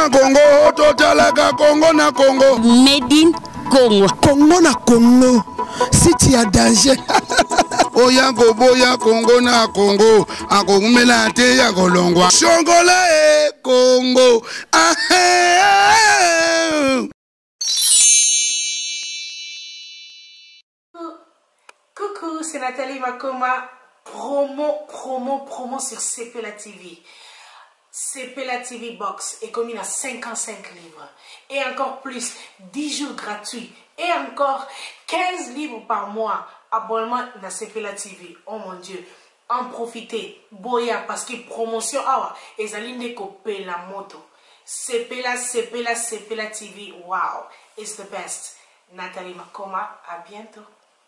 na Congo, totalaka Congo na Congo. Made in Congo. Congo na Congo. Si tu as danger. Oya boya Congo na Congo. Akongumela te ya kolongwa. Shongola e Congo. Coucou, c'est Nathalie Makoma. Promo sur CP La TV. CP La TV Box est commis à 55 livres. Et encore plus, 10 jours gratuits. Et encore 15 livres par mois. Abonnement dans CP La TV. Oh mon Dieu. En profitez. Boya parce que promotion. Ah, et ça ligne copier la moto. CP La TV. Wow. It's the best. Nathalie Makoma. À bientôt.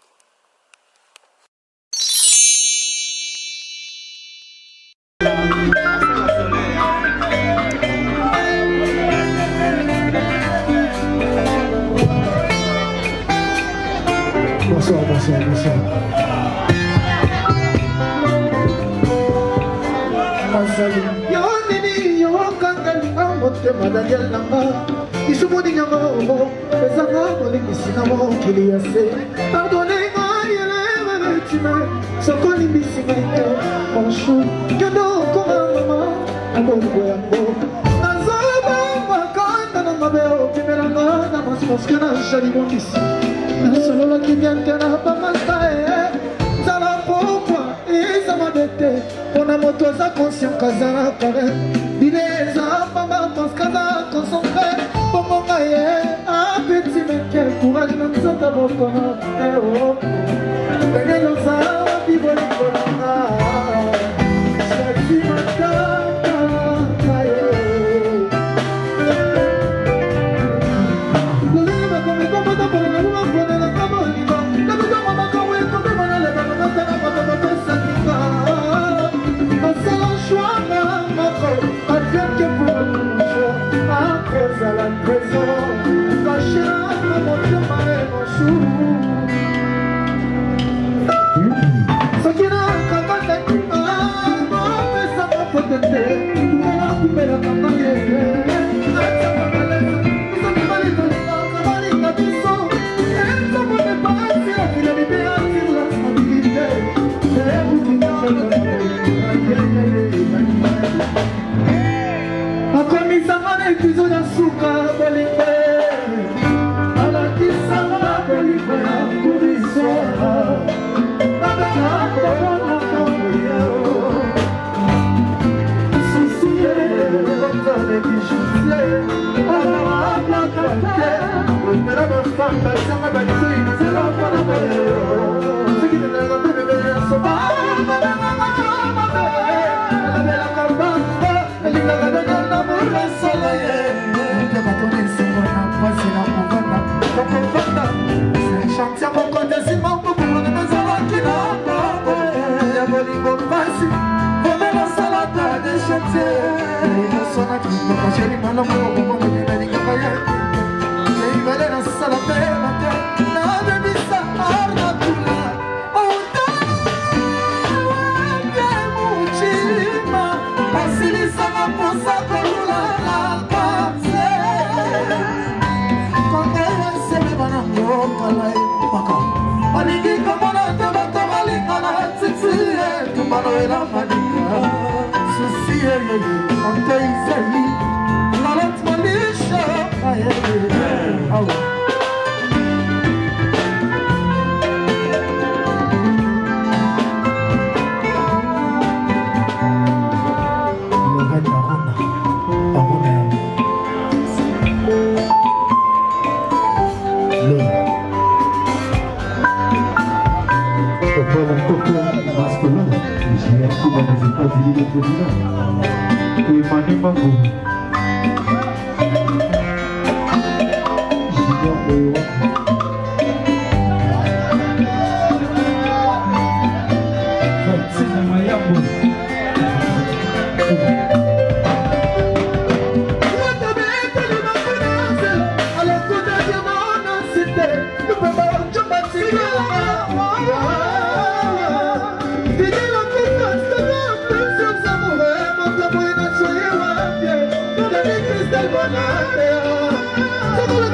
Bonsoir. Yo nini yo kangani amotema Daniel nanga isumuni nyango ezanga molingisi na mokili ya se pardonne ngai eleve betime sokoli bisinga ite bonjour yondo koma mama abongo yango nazoba makanda na mabe opimelanga na masimaske na jali bongisi nasolola kibiante na bamasta zala pokwa ezama bete ona moto aza conscient kazala pare bine eza mama paskaza concentré bomonga ye apeti mekel courage na nzota bokona eo bengeloza bibolikolanga sakimataka kaye lolima komekomota polona lumaponela kabolima nakutama makawe komemana lebakomatana patapapesakika asala shwanga mako adiake pour mon choix à cause à la prison kachira na motema emosu sakina kakata kima mapesa mapotete kumela kama yeye akomisanga ekizo ya suka bolingo alakisanga bolingo ya kuriso abana kobona kamboyeo susie otane kishusie alawaplakate opera bafamba sanga balikoi zela pana boyeo sekinelega pebebeya soba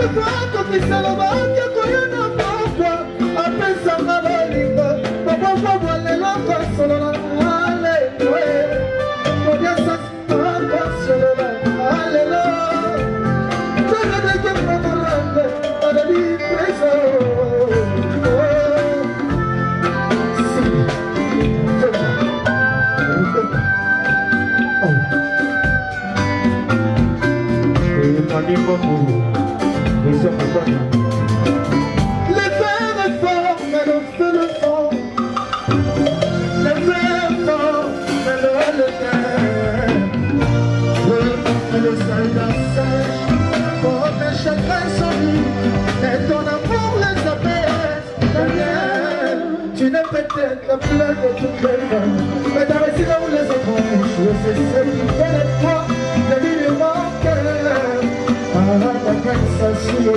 La pleine de toutes les femmes, mais t'as réussi là où les autres ont échoué, c'est celle qui fait l'espoir, la vie de mon cœur. Ah, ta sensation,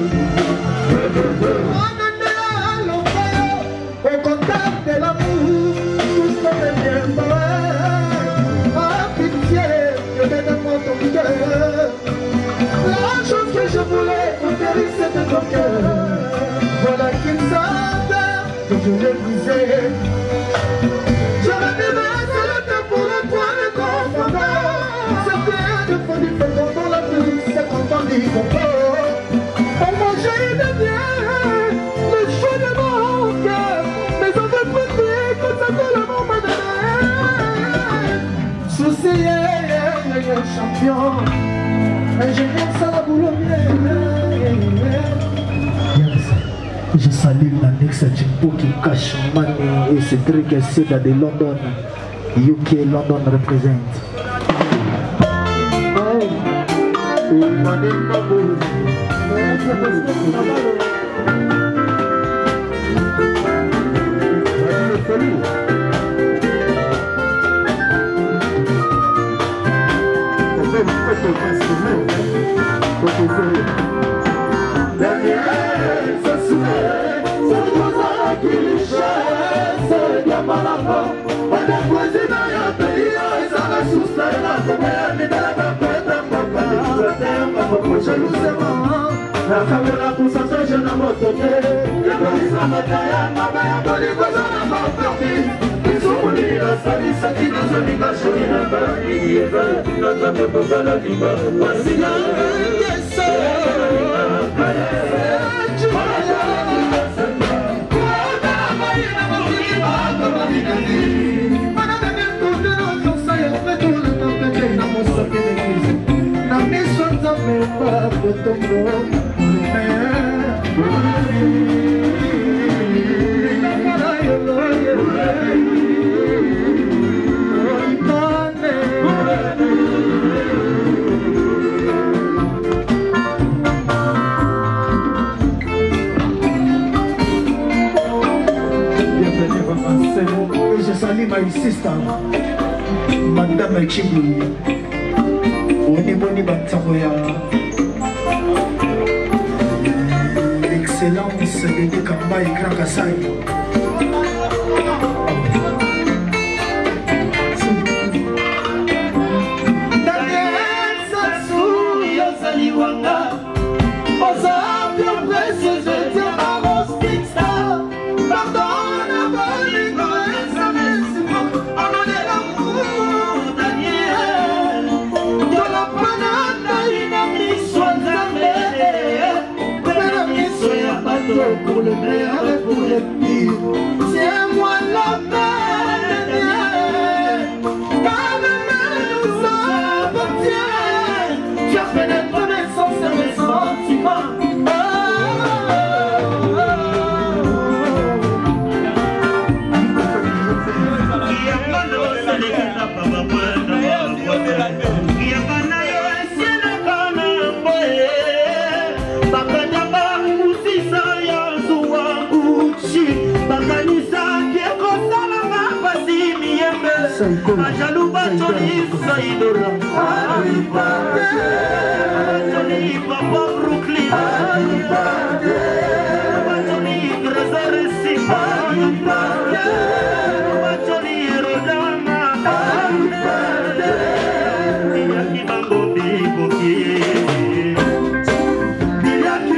on en est à l'enfer, au contact de l'amour, tout ce qu'on est bien pareil. Ah, pitié, je vais dans ton cœur. La chose que je voulais, pour guérir, c'était ton cœur. Voilà qu'il savait que je l'ai brisé. J'aurais dû baisser le temps pour le point de confondant. C'est bien de fois du fait dans la pluie, c'est content d'y comprendre. On mangeait de bien, le choix de mon cœur. Mais on veut plus que ça te le moment de souci, champion. Ingénieur Salaboulonnier. Je salue l'annexe à Jimbo qui cache Mani et Cédric Seda de London. UK London représente. La caméra pour ça, je n'ai pas mototé. La police a maté, ma mère a donné quoi, j'en ai pas perdu. Ils sont venus, la salle, ça qui nous a mis, la chérie, la barre, il y est vert, la table pour faire la liba. Voici la je salue ma sister, Madame Chibu. Boni Bantaroya. Excellence de Kamba et Grand Kassai. Daniel Sassou, Yosali Wanga. Osa, bien précieux, je tiens à Rose Pixar. Pardonne à Bolingo et sa messe. On en est l'amour, Daniel. De la panade, une amie soit jamais. Soyez bateau pour le meilleur et pour le pire. Tiens-moi la main, car demain nous appartient. Tu as pénétré mes sens et mes sentiments. Ajalou Batoli Saïdora, Batoli Papa Brooklyn, Batoli Grezar Sipa, Batoli Rodama, Yaki Bango Biboki, Yaki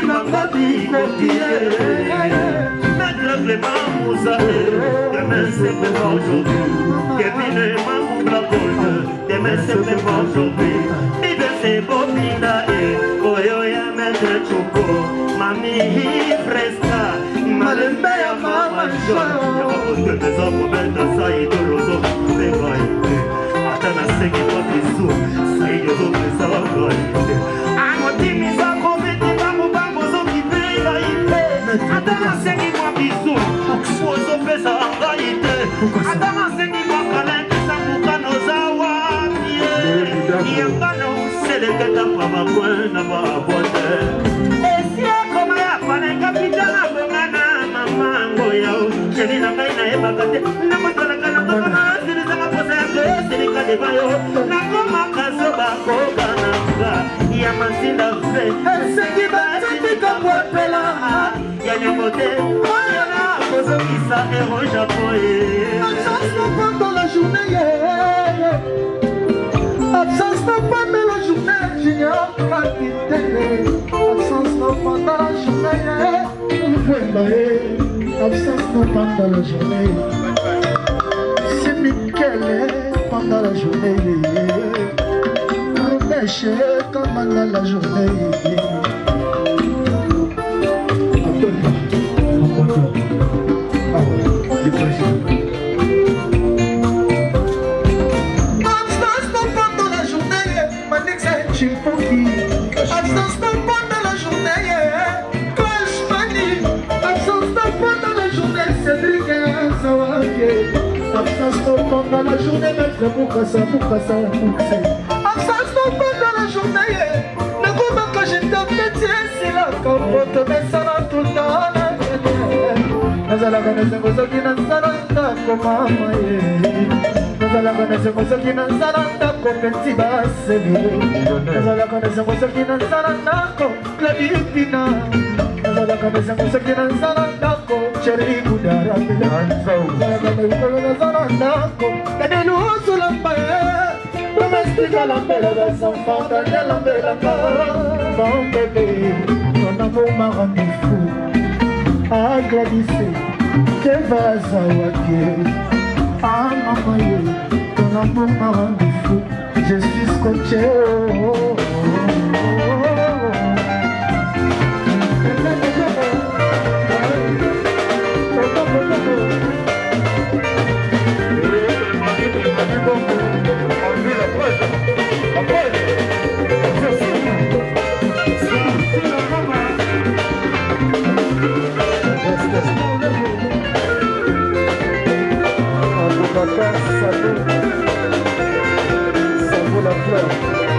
Maître Clément Moussa, demain c'est pas aujourd'hui. Kevin et Mamou Blacole, demain c'est pas aujourd'hui. Vive c'est Bobina et Oyoya Maître Choco, Mamie Fresca, Malembe ya Mama John. Y'a pas des hommes bêtes, ça y est de l'ozo, c'est vrai. Attends, c'est qui va bisou, ça y est de l'ozo, ça va vrai. Amotimiza Covid, Mamou Bambozo qui paye la ité. Attends, c'est qui va bisou, Ozo fait ça en réalité. Attends, c'est qui va câlin, qui s'embouca nos awapiers. Yembano, c'est les gâteaux à ma pointe, à ma boîte. Et si elle comme la panne, capitaine, à Bongana, maman, Goyao, j'ai dit la main à Ebakate, n'a pas de la canne, c'est les amas, c'est les cadebayo, n'a comme un casse bako, Kananga, Yamatina fait, c'est qui va être comme Wapela, Yanyamote, Oyana, Kozokisa, Héros Japoé. Absence n'a pas dans la journée, absence n'a pas dans la journée, j'ignore capitaine. Absence n'a pas dans la journée, absence n'a pas dans la journée. C'est Michel pendant la journée, Robèche comme dans la journée. Absence n'a pas dans la journée, Manix et Chimpoki. Absence n'a pas dans la journée, Crash Mani. Absence n'a pas dans la journée, Cédric et Zawaki. Absence n'a pas dans la journée, Maître Boukassa, Boukassa, Boukassa. Absence n'a pas dans la journée, ne goûte que je t'appelle, c'est la capote, mais ça va tout le temps. Nazala kanese kosoki na nzalanda ko mama ye. Nazala kanese kosoki na nzalanda ko peti basebe. Nazala kanese kosoki na nzalanda ko Clavipina. Nazala kanese kosoki na nzalanda ko Cherry Budara. Nazala kanese na nzalanda ko Kadelu Sulampaye. Domestica la belle des enfants de la belle mon bébé, ton amour m'a rendu fou. Ah Gladys, que vas à Waké. Ah maman, ton amour m'a rendu fou. Je suis scotché. Ça vaut la fleur.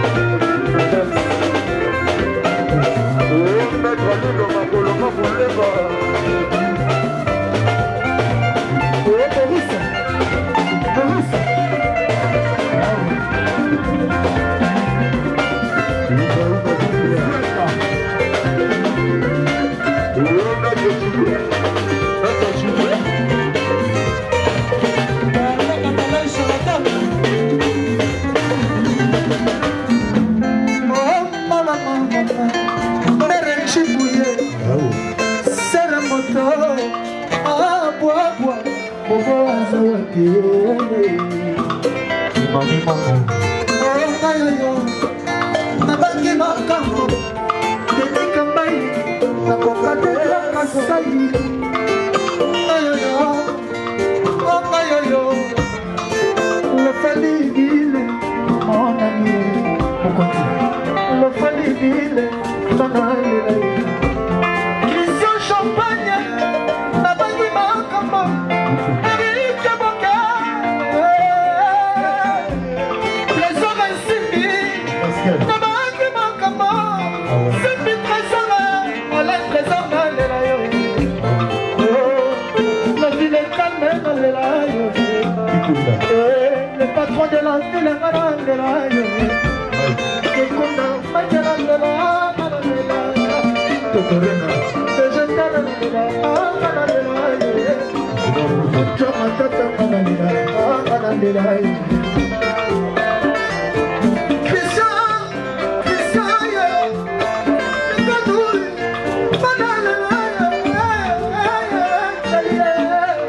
Le patron de la ville, Christian,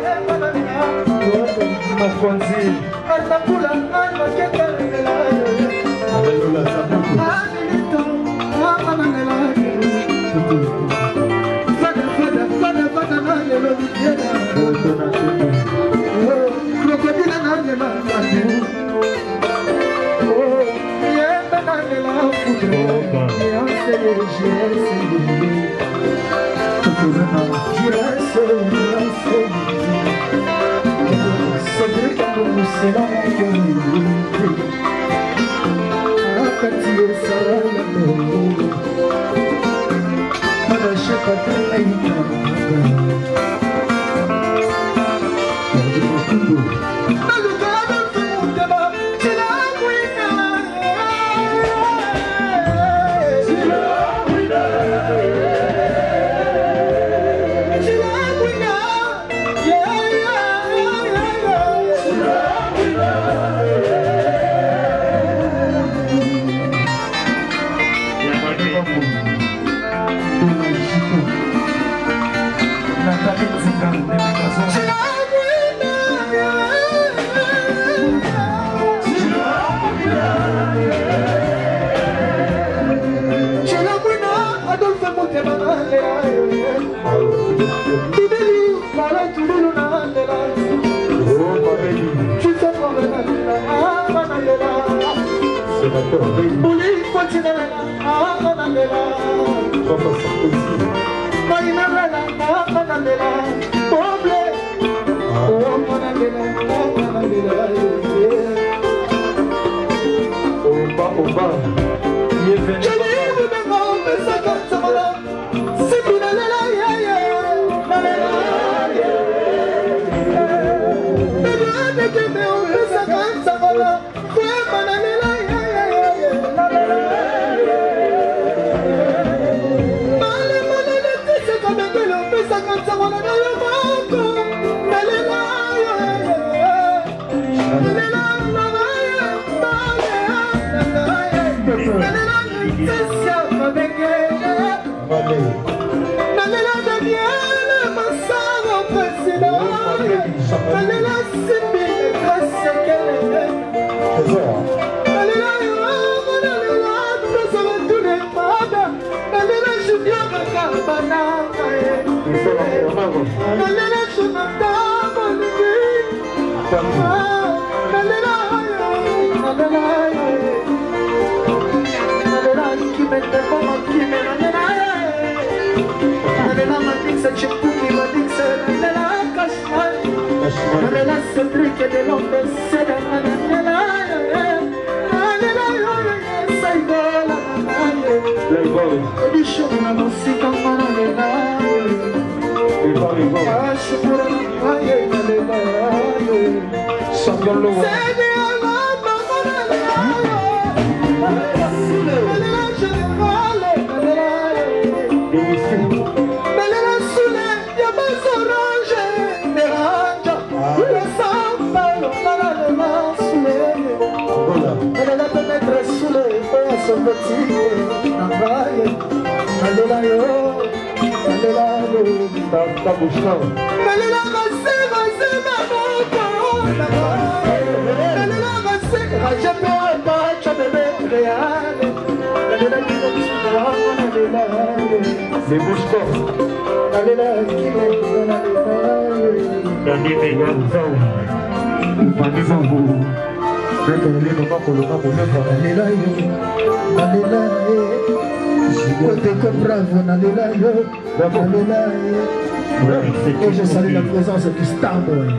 Et je salue la présence du Starboy.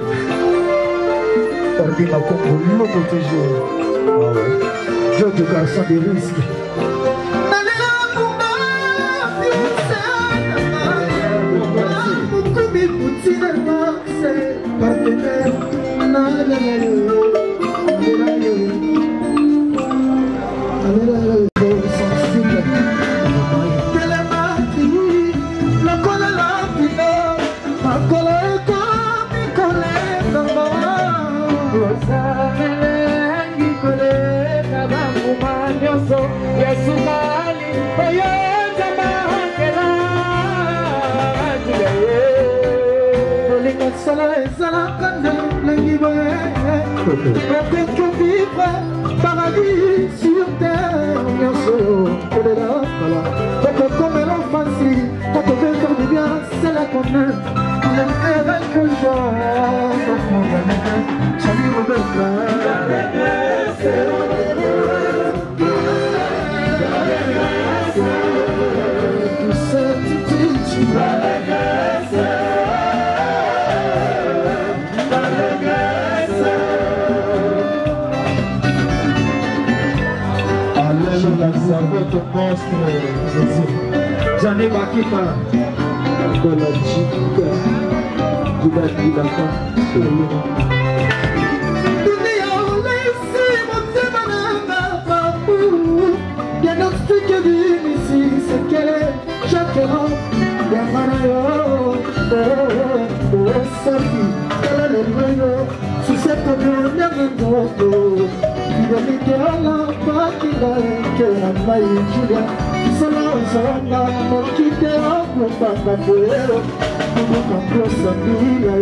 Ordi Makombo, l'autre toujours. Dieu du garçon des risques. masala ezalaka ndelengi boye okoki vivre paradis sur terre nyonso kolela kala okokomela fasi okovefaire du bien celle qu'on aime l'aimerait que salut Rebecca Votre monstre, j'en ai marqué par la chica du Bakilaka. Diagnostic ici, c'est qu'elle est chaque homme. Sa fille, elle a le moyen sous cette première minute. Fidélité à la Bakila, que la maille Julia, solo Zanga, mon quitte à mon papa Poero, mon campo Sabila,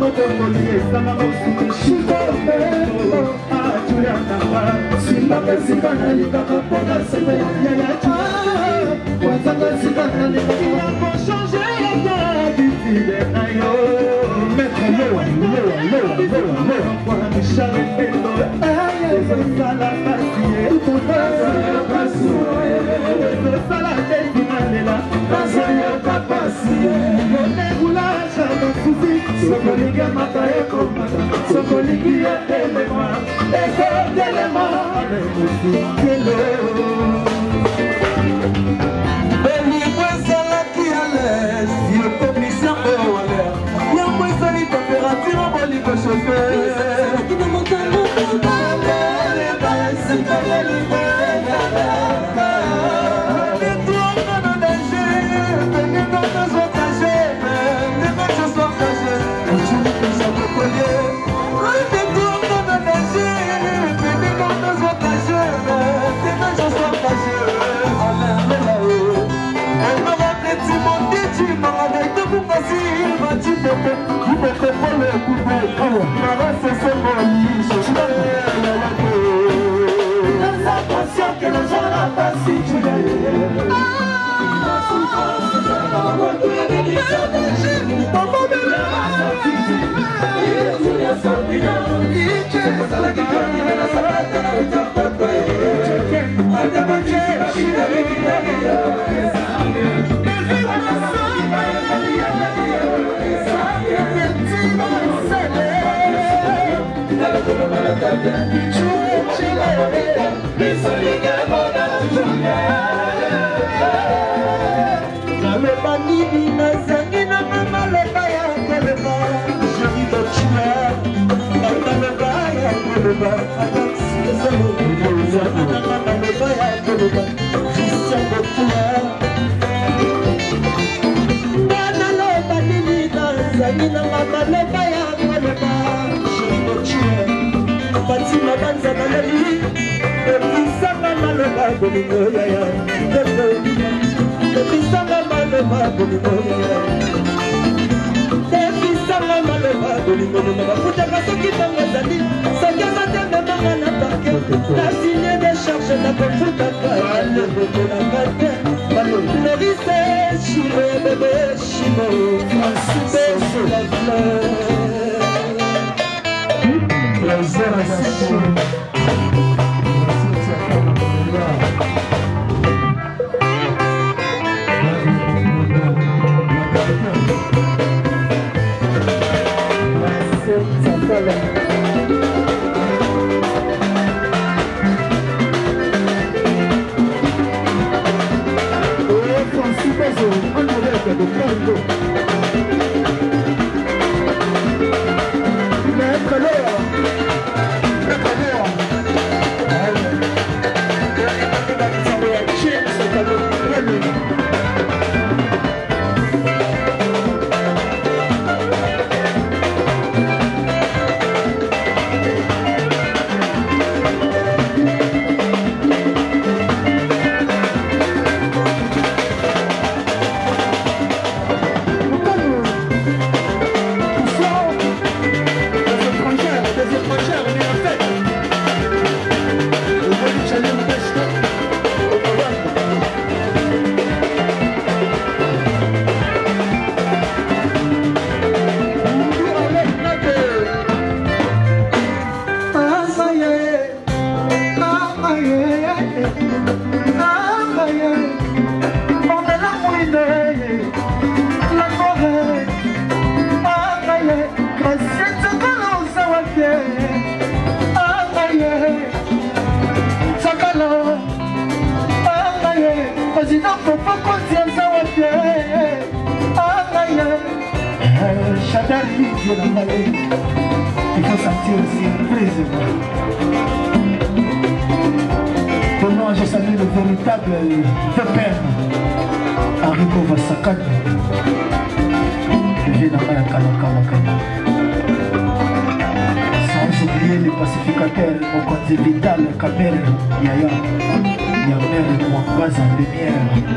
Il faut sentir aussi une prise. Pour moi, je salue le véritable père, Enrico Vassakane. Je viens d'en la Kalakana. Sans oublier les pacificateurs, au côté vital, Kabel, Yaya, Yamel et Mouangaz en lumière.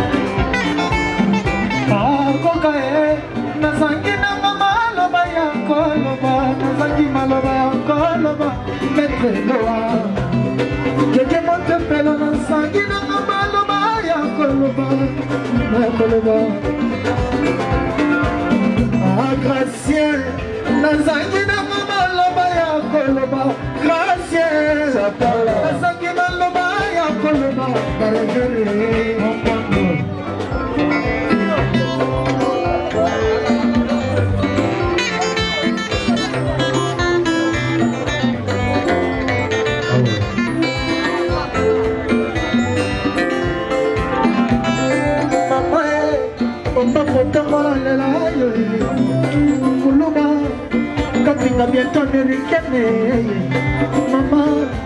Nazangi na mama loba yako maloba nazangi maloba ya koloba maître loa keke motepelo nasangi nanga maloba ya koloba Gracien nazangi nanga maloba ya koloba Gracien nazangi maloba ya koloba baragere bientôt américaine maman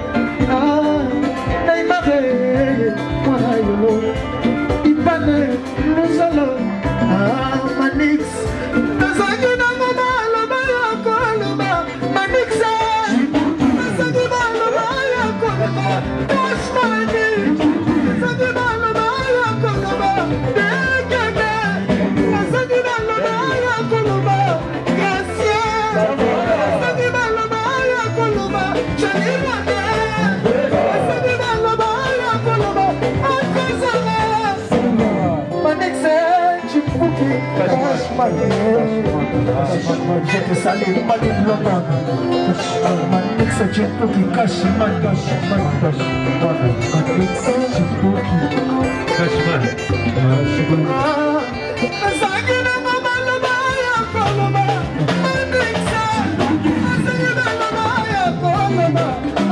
naimare mwana yolo ipane luzolo manix nazangi nango maloba ya koloba manix nazangi maloba ya koloba tasmani nazangi maloba ya koloba dekeke nazangi maloba ya koloba je te salue, Mani Bloman. Manix Chipuki, Kashiman, Manix Chipuki, Kashiman. Zagina Mama ya Koloma, Manix, Zagina Mama ya Koloma.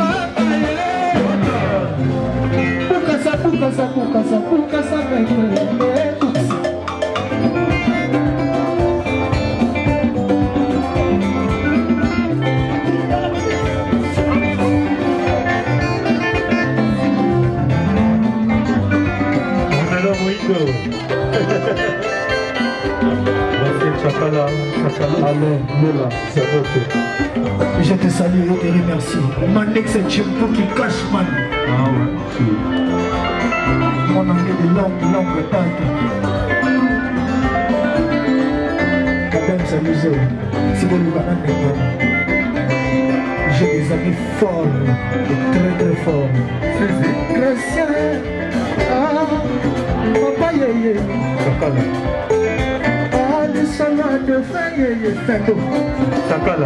Pukasa, je te salue et te remercie. Manix Chipuki Cashman. Mon anglais de longue tante. Quand même s'amuser, c'est de l'Ugandan. J'ai des amis forts, très forts. Gracien, papa yéyé. Le soleil de fin yéyé, fin d'eau. Sakala.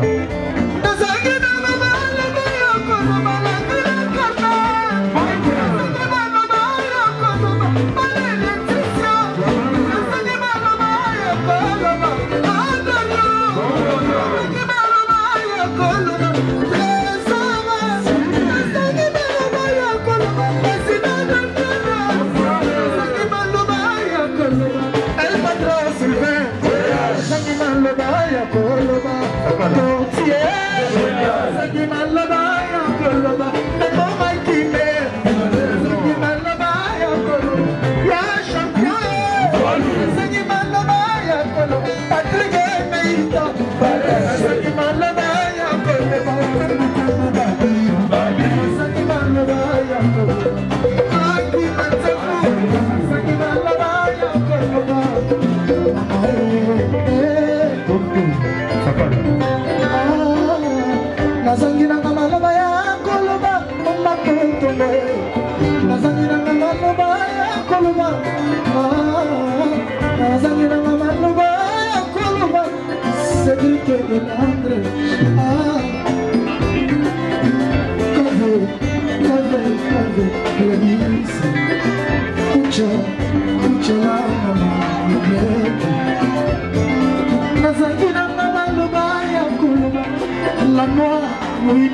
La noix, oui,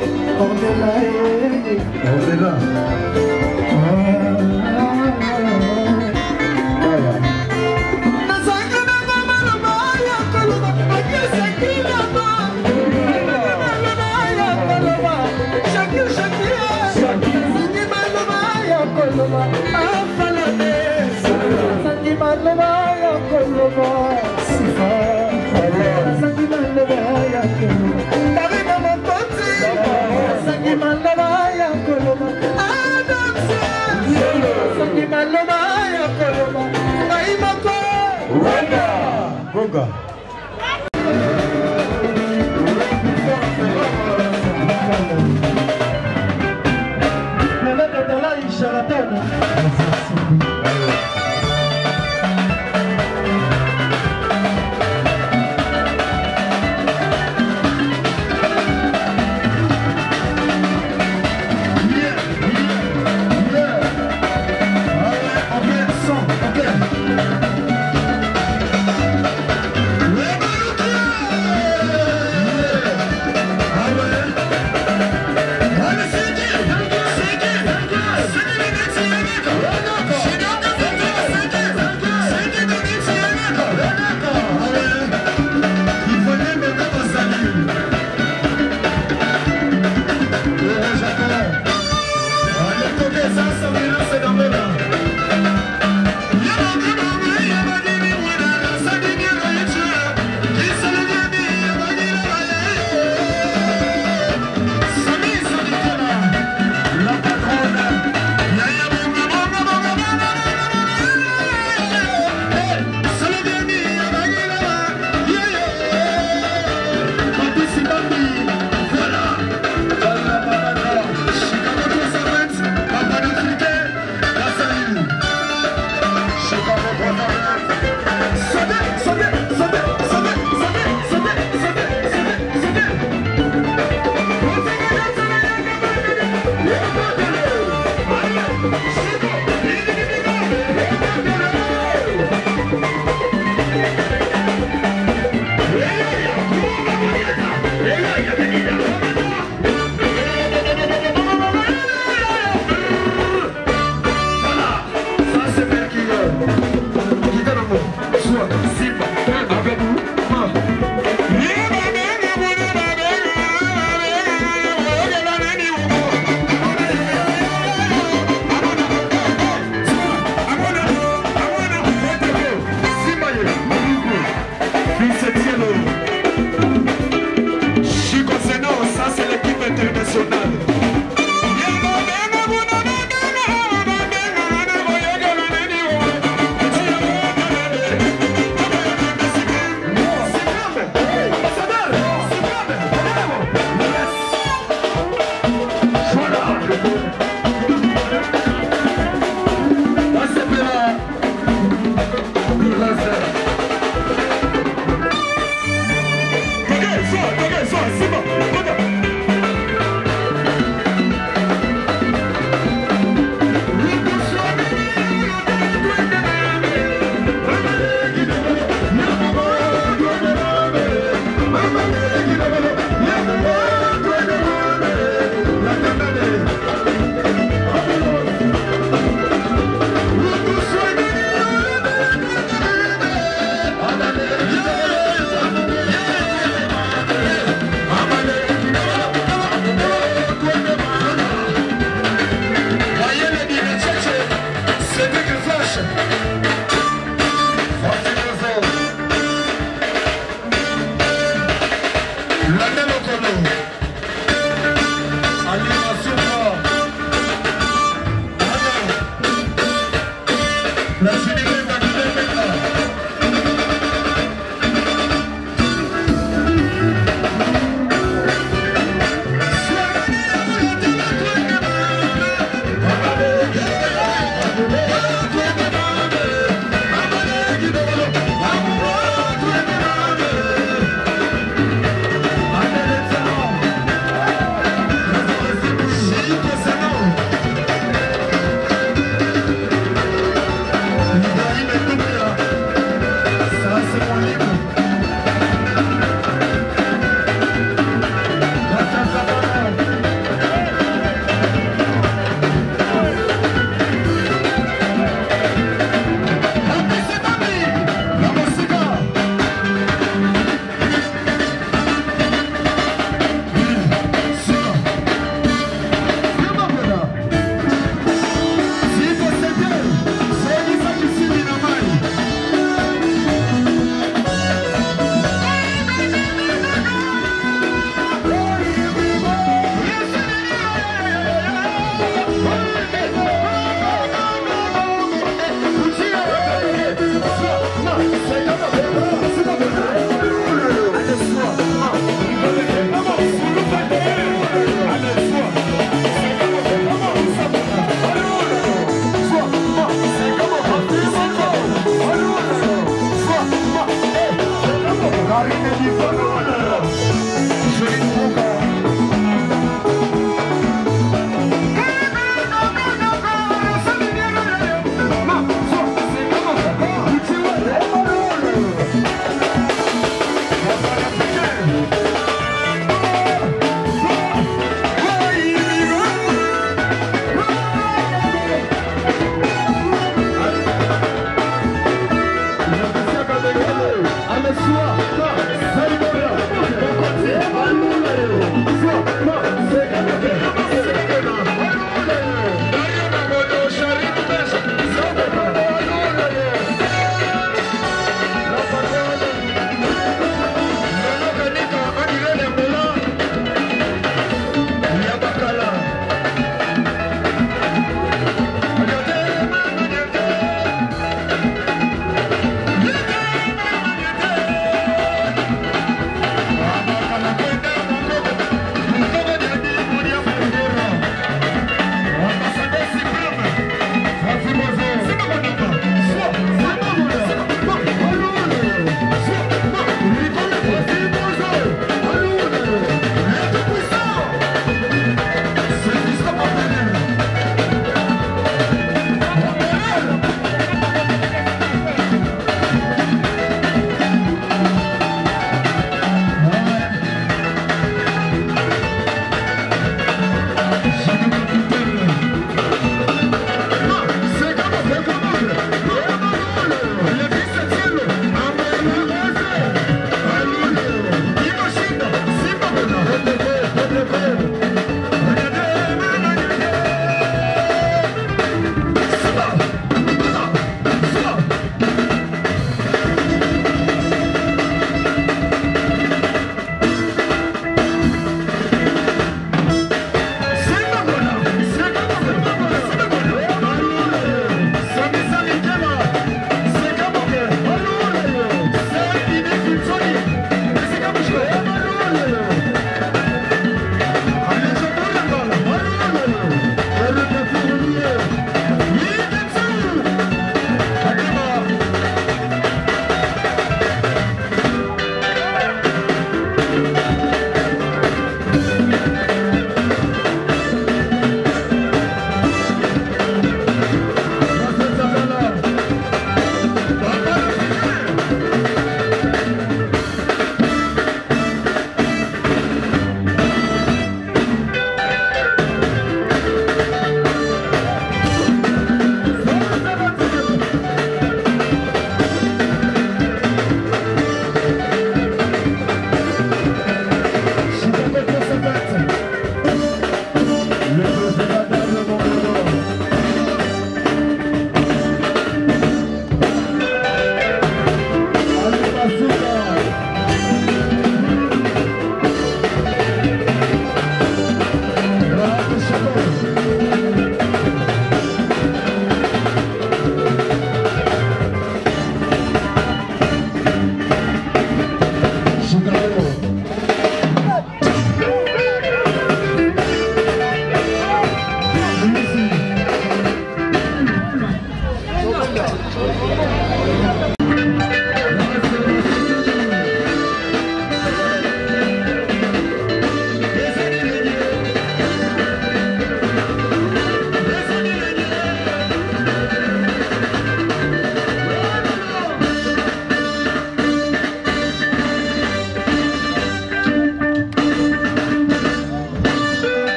Ordela.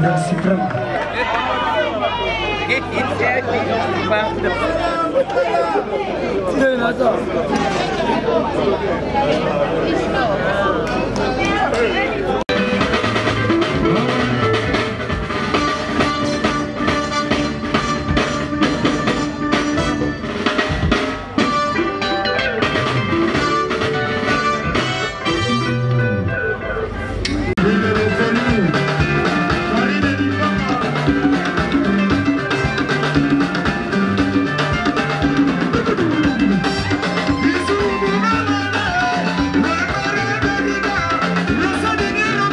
Merci vraiment. Bisous,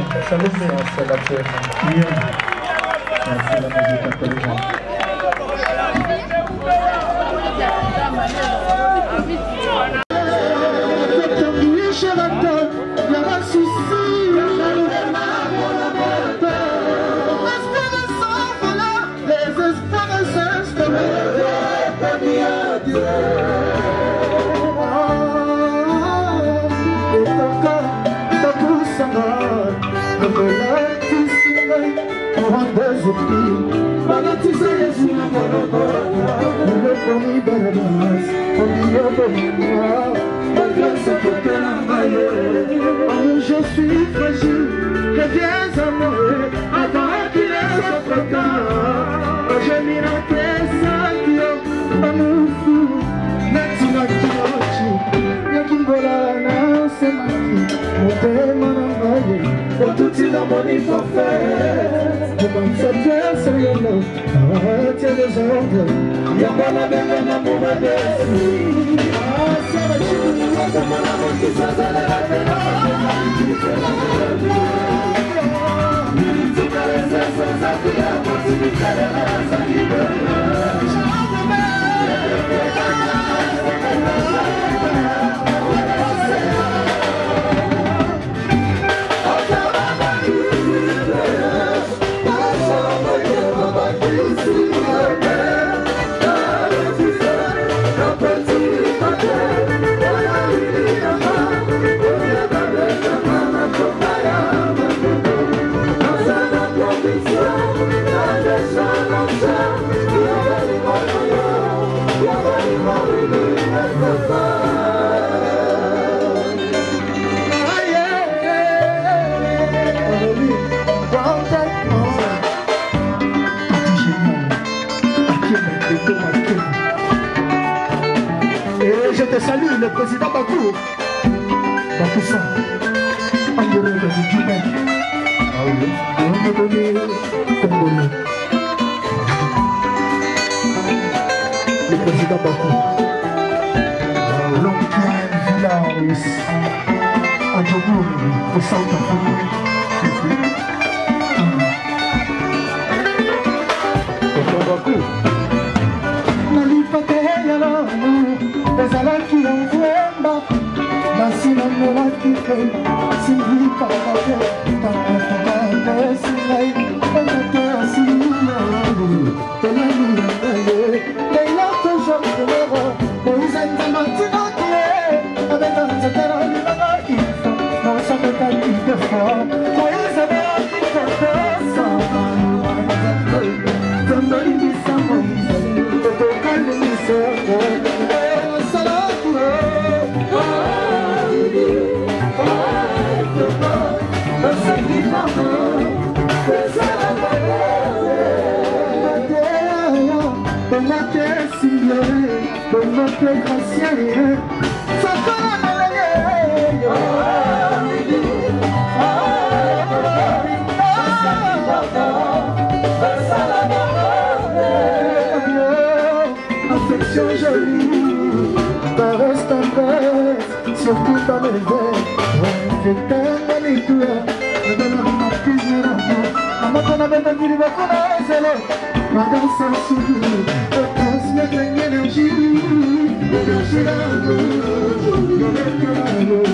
Salut, c'est la paix. Merci la musique intelligente. Je suis fragile, je viens à mourir avant qu'il soit trop tard. Je m'y rentre à mon fou, Natina Kinochi, Yakimbola, c'est ma fille, mon thème en envoyé, pour tout il a mon forfait. Je pense que c'est sérieux, tiens les ordres, y'a pas la belle en amour à dessus. Ah, c'est la chute, c'est mon amour qui s'attend à la peine. Je te salue, le président Bakou. Bakoussa, Andoré de Djoubek. Ah oui, Andoré, Congolais. Le président Bakou. L'homme qui a un village à Djobour, au South Africa. Président Bakou. Ezalaki na nzemba basi na molaki pe silikakake takataka esingai ekate asilina telemi yangaye leila toujours kolero moiza nzamatinaki abeka nzetela libanga ifa mosakotaki defa moiza beaki kotesa tondolibisa moiza totokalingisa Bonne gracière, ça fait affection jolie, ta reste en paix, surtout dans mes veines. Je t'aime, Anitoua, je donne ma prise de l'amour. Maman, on avait pas dit le bâton à zéro. Madame, ça sourit, je transmets une énergie. L'énergie d'amour, de l'éternel.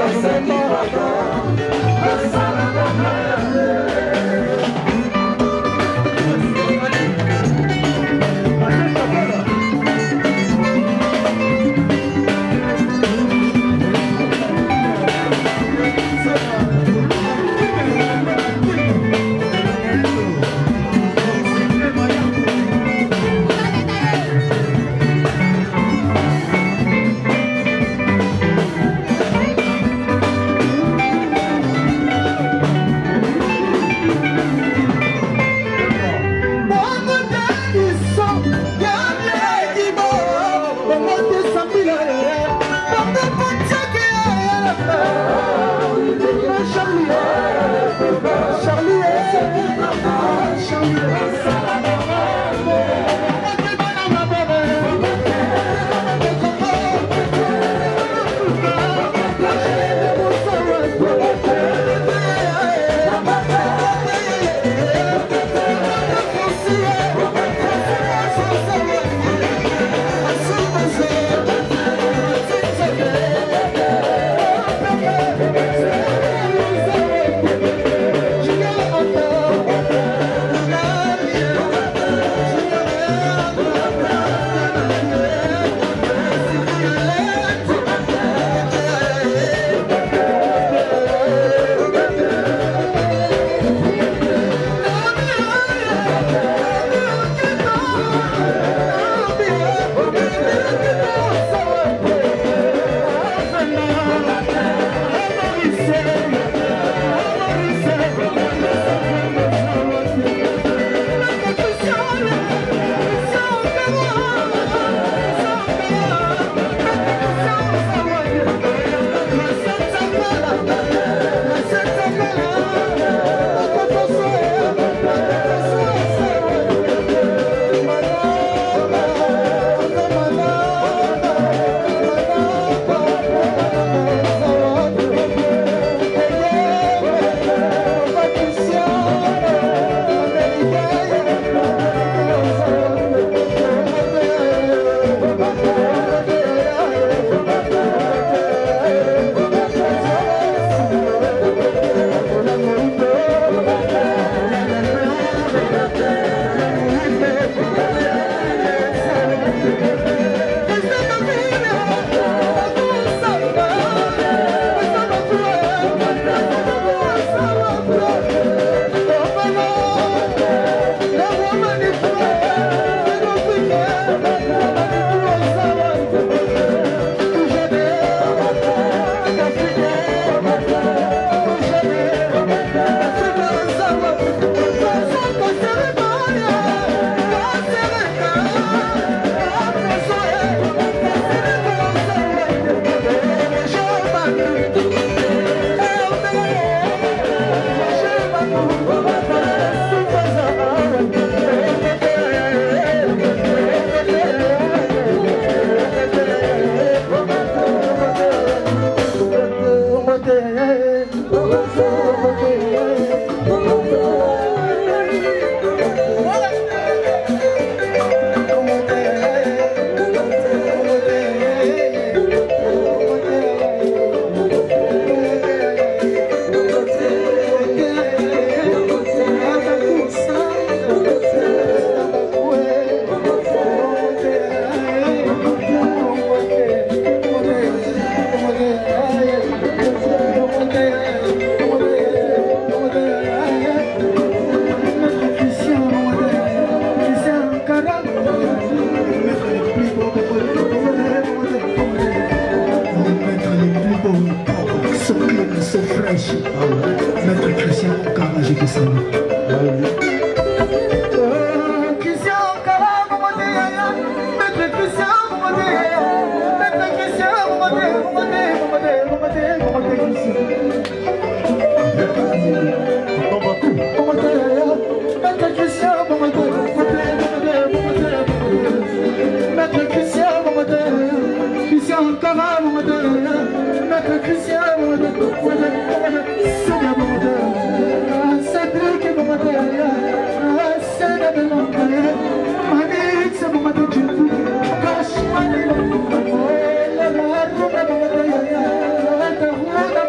Gosh,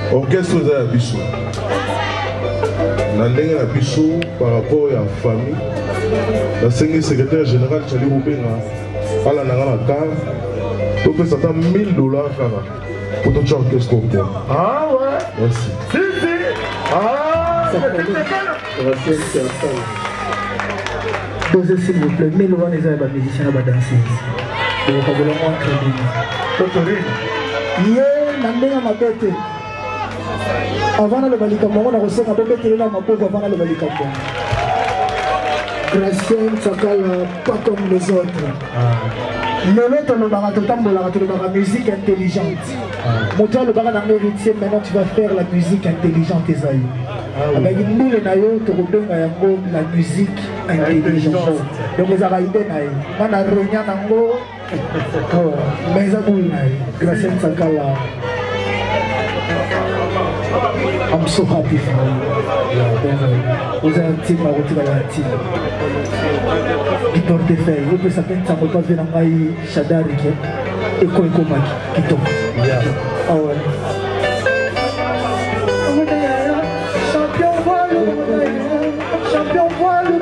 orchestre eza ya biso na ndenge na biso par rapport ya famille nasengi secrétaire général Charlie Rubenga alanda nga na car topesa ata $1000 kaka po totia orchestre okoma. Ah ouais. Merci. Si. Ah, posez s'il vous plaît, mais loin les arbres musiciens à danser. Et vous avez le moins crédit. Nandéga ma bête. Avant le balikambo, on a reçu un peu de là, ma pauvre avant le balikambo. Gracien Tsakala, pas comme les autres. Le maître le baratambo, la musique intelligente. Mon toit le barat héritier, maintenant tu vas faire la musique intelligente, Esaïe. Avec une boule nayo, tu reprends la musique intelligente. Donc les araïdés naï, on a rogné nango, mais ça boule naï. Gracien Tsakala. I'm so happy for you. Vous avez un team à retirer la team. Qui portefeuille, vous pouvez s'appeler ça, vous pouvez venir Shadari et Koiko Maki qui tombe. Ah ouais. Champion voile,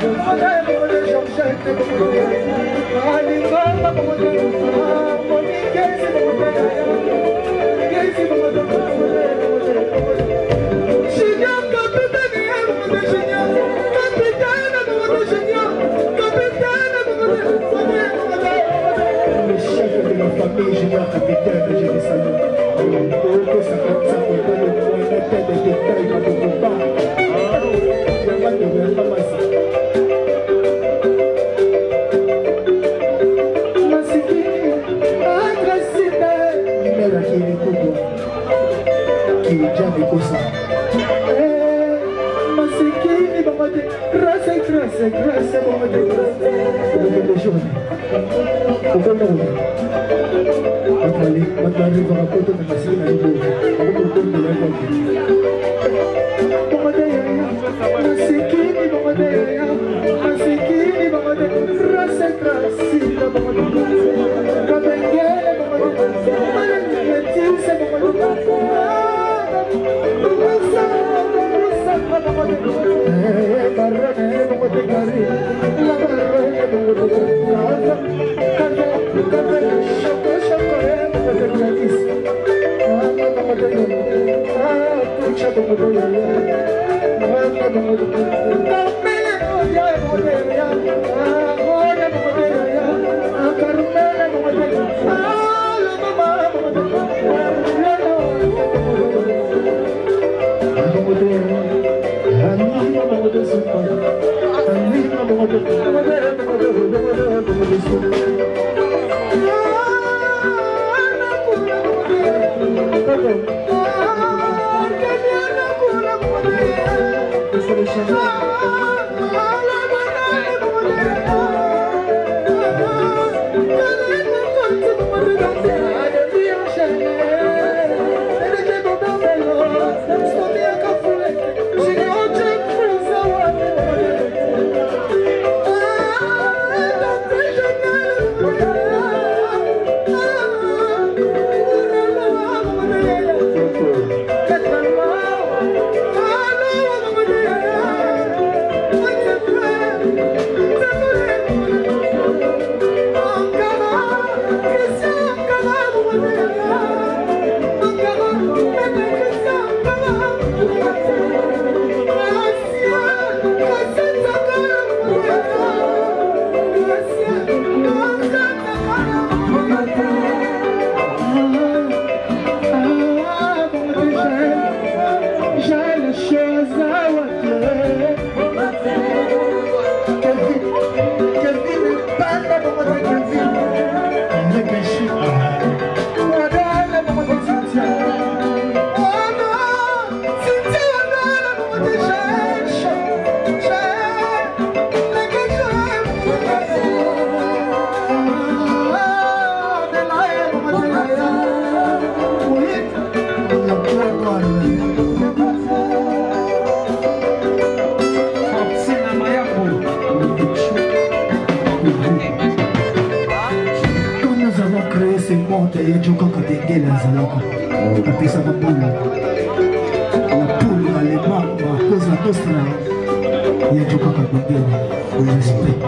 Junior capitaine, je les salue. Que ça fait ça pour que le point de tête de détail pas de combat. Il y a pas de vraiment Masiki, agressif. Mais là qui est tout qui est jamais comme ça. Masiki, maman de grâce, maman de grâce. Au bon moment. Quando arriva la foto mi fascina il buco, ma come il conto del Quand nous avons créé ce monde, il y a du coq à dégueuler, apesa baboula la poule alema makoza nostra ya jokaka bengele respect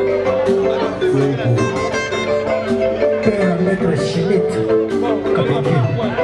père maître Chinette Kabengele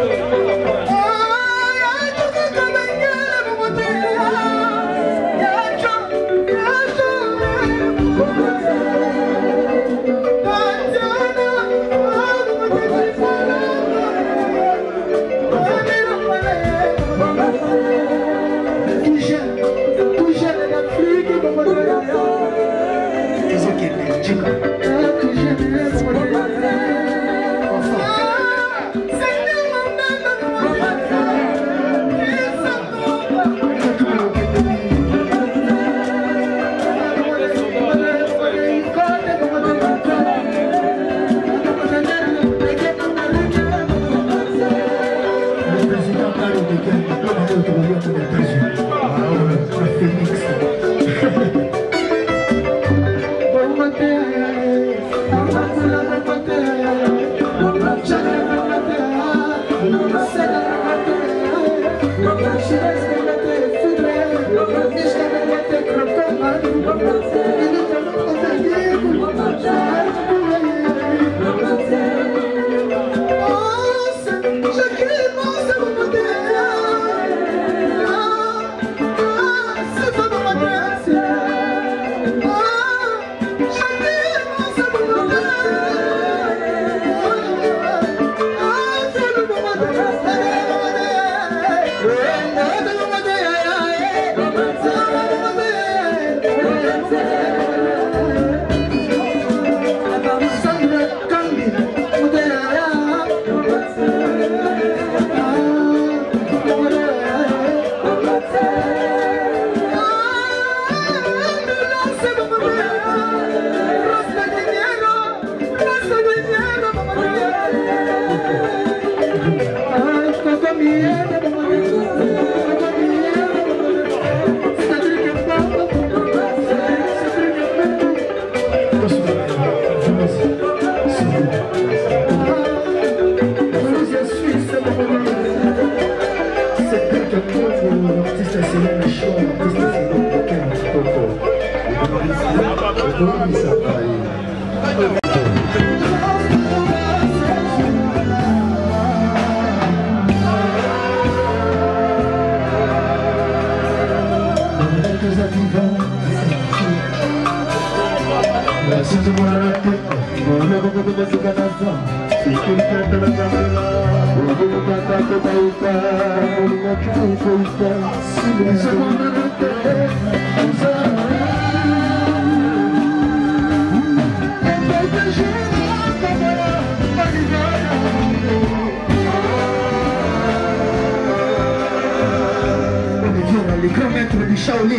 les grands maîtres du Shaolin.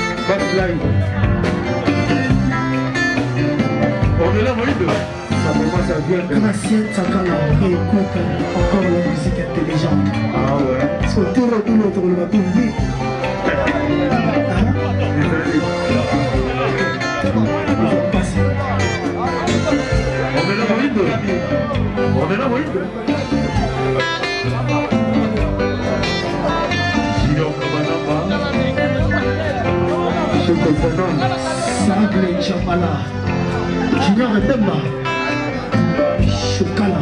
On est là, Moïse. Ça vient Gracien Tsakala écoute encore la musique intelligente. Ah ouais. Parce que tout l'autre le va tout vite. On est là, Moïse. On est là, Moïse. Junior Kabanamba. Sagle Chamala. Junior Demba. Choukala,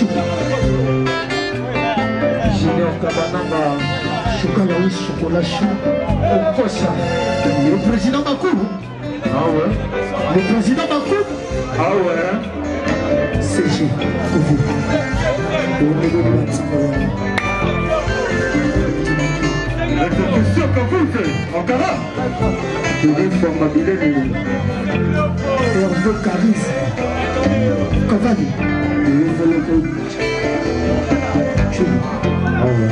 Junior Kabanamba. Choukala, oui, chocolat chaud. Okosa. Le président Bakou. Ah ouais. Le président Bakou. Ah ouais. CG, pour vous. L'exécution que vous faites, Ankara. Hervé Caris. Cavali. Ah ouais.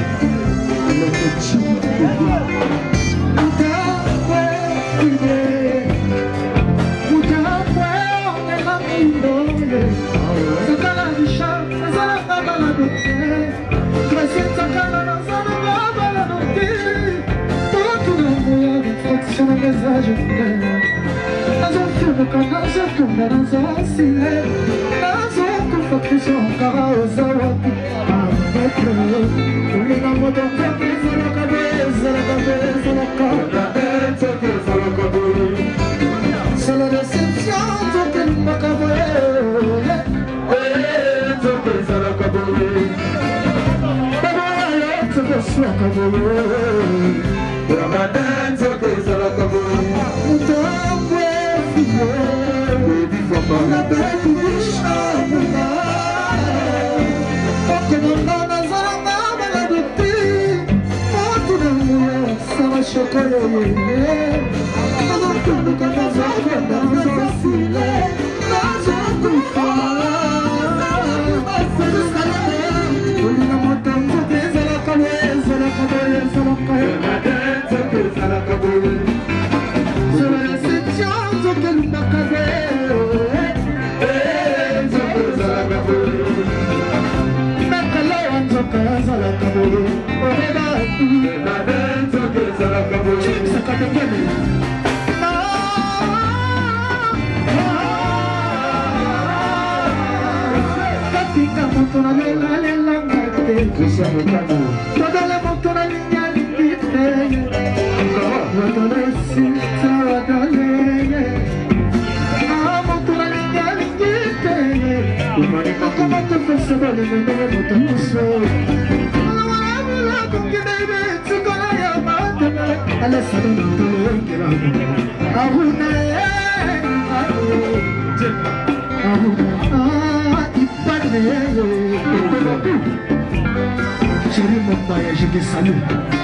Je te salue.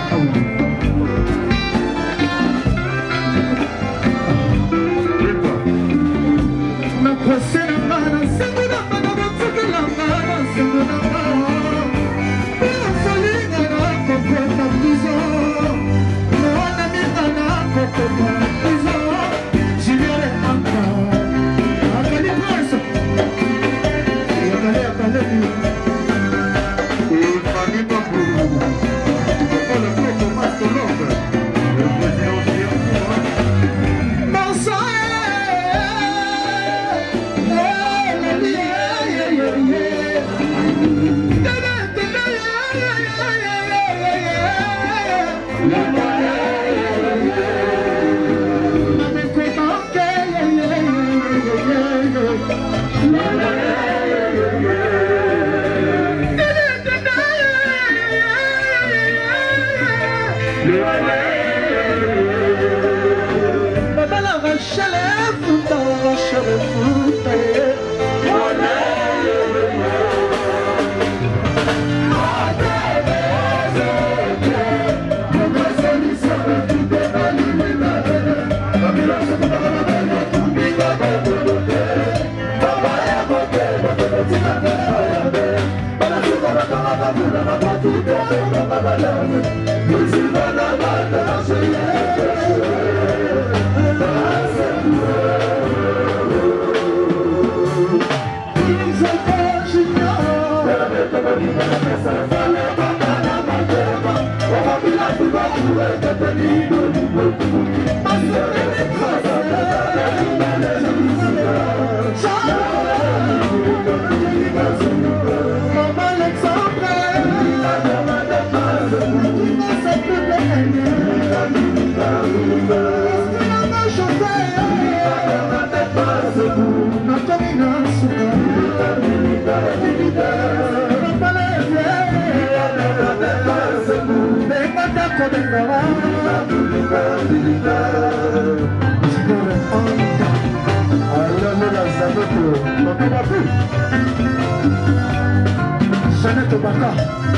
Jeannette Baka,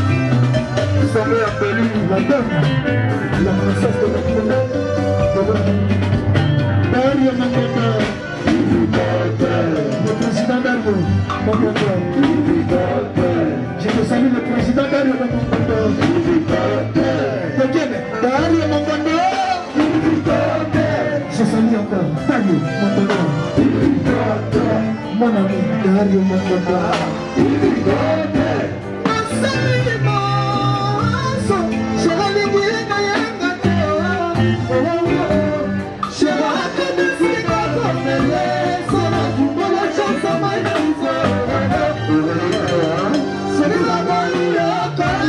Samé appelé la dame, la princesse de la Dario Mangata, le président Dario Mangata. Je te salue le président Dario Mangata. Dario Mangata. Je salue encore Dario Mangata. Mon ami Dario Mangata. Sorry,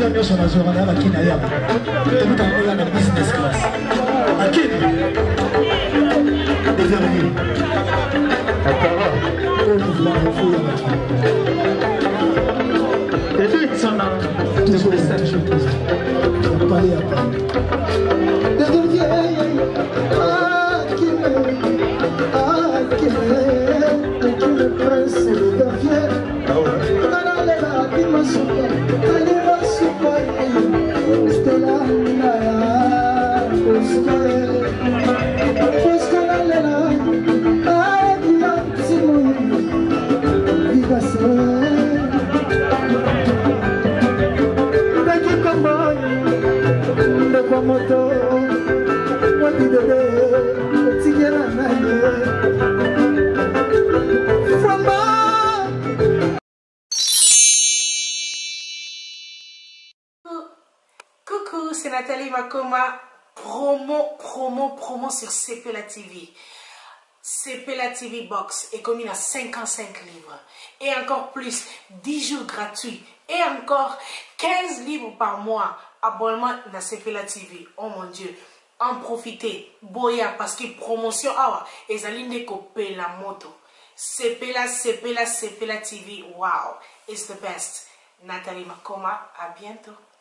Esika nyonso nazwaka na bakina yaba tokutanga na business class akini Déverviers Akara au mouvement de fou et puis ça n'a tout sur les stades je pense on parlait après Déverviers akini le prince de Déverviers Coucou, c'est Nathalie Makoma. Promo sur Sepela TV. Sepela TV Box est commune à 55 livres. Et encore plus, 10 jours gratuits. Et encore 15 livres par mois. Abonnement dans Sepela TV. Oh mon Dieu. En profitez. Boya parce que promotion awa. Et zaline copier la moto. Sepela TV. Wow. It's the best. Nathalie Makoma. À bientôt.